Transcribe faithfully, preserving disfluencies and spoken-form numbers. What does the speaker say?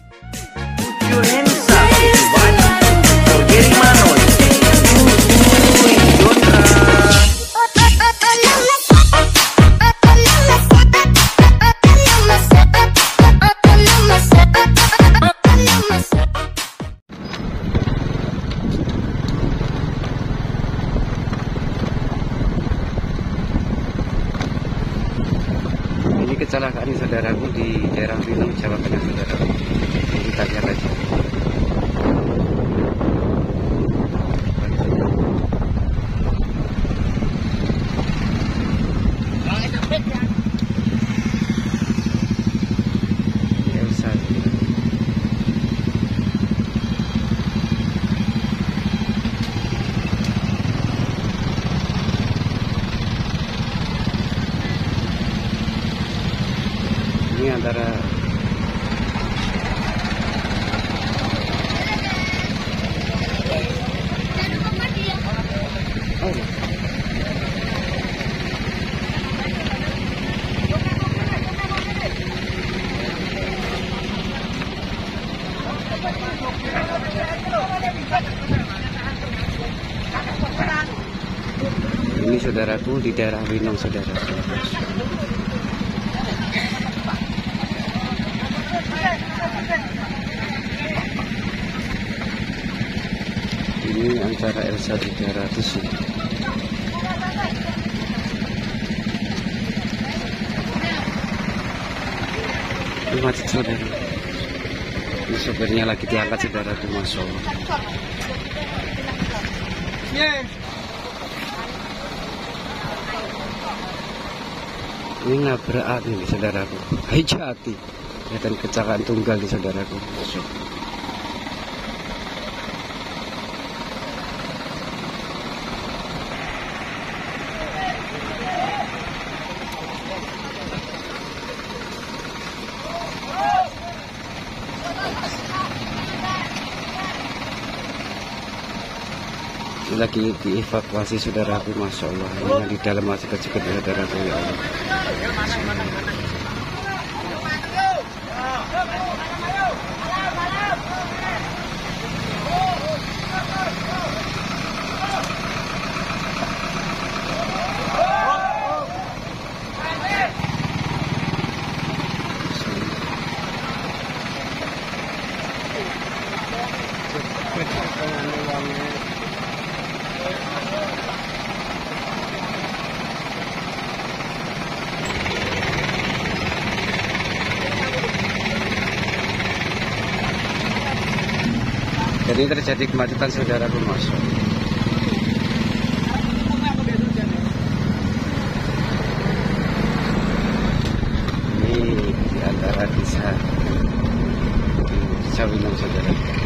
Put your hands up, everybody, for Gary Manoy. Ini kecelakaan saudaraku di daerah Pinang, Jawa Tengah, saudaraku. Kita lihat aja. Elsa. Ini antara oh. Ini saudaraku di daerah Winong, saudaraku. Ini antara Elsa tiga ratus ini. Ini macet, saudara. Ini sopirnya lagi diangkat, saudara, di masuk. Ini nabrak ini, saudaraku. Hai Jati. Kelihatan kecelakaan tunggal di saudaraku. Masuk. Lagi dievakuasi, saudaraku. Masya Allah, yang di dalam masih kecil, saudaraku, ya Allah. Jadi terjadi kemacetan, saudaraku, masuk. Ini di antara desa Desa Winong, saudara.